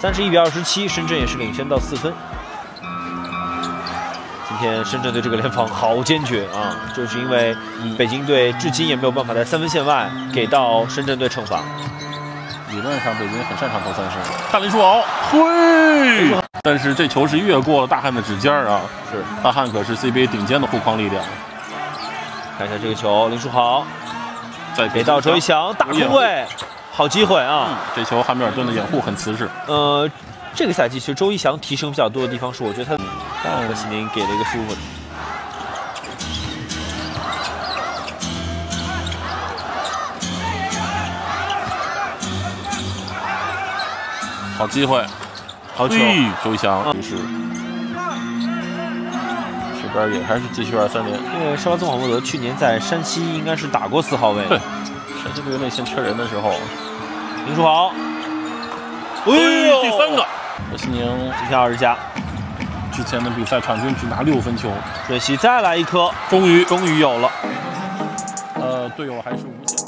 31比27，深圳也是领先到4分。今天深圳队这个联防好坚决啊，就是因为北京队至今也没有办法在3分线外给到深圳队惩罚。 理论上北京很擅长投三分，看林书豪，嘿，但是这球是越过了大汉的指尖啊！是，大汉可是 CBA 顶尖的护框力量。 看一下这个球，林书豪再给到周一翔，大空位，好机会啊！ 这球汉密尔顿的掩护很瓷实。 这个赛季其实周一翔提升比较多的地方是，我觉得他可惜您给了一个失误。 好机会，好球！周一翔是这边也还是继续2-3连。 因为施瓦兹瓦莫德去年在山西应该是打过4号位。 对，山西队内线缺人的时候， 林书豪， 第3个。何西宁今天20加， 之前的比赛场均只拿6分球， 瑞西再来一颗， 终于有了。 队友还是无限。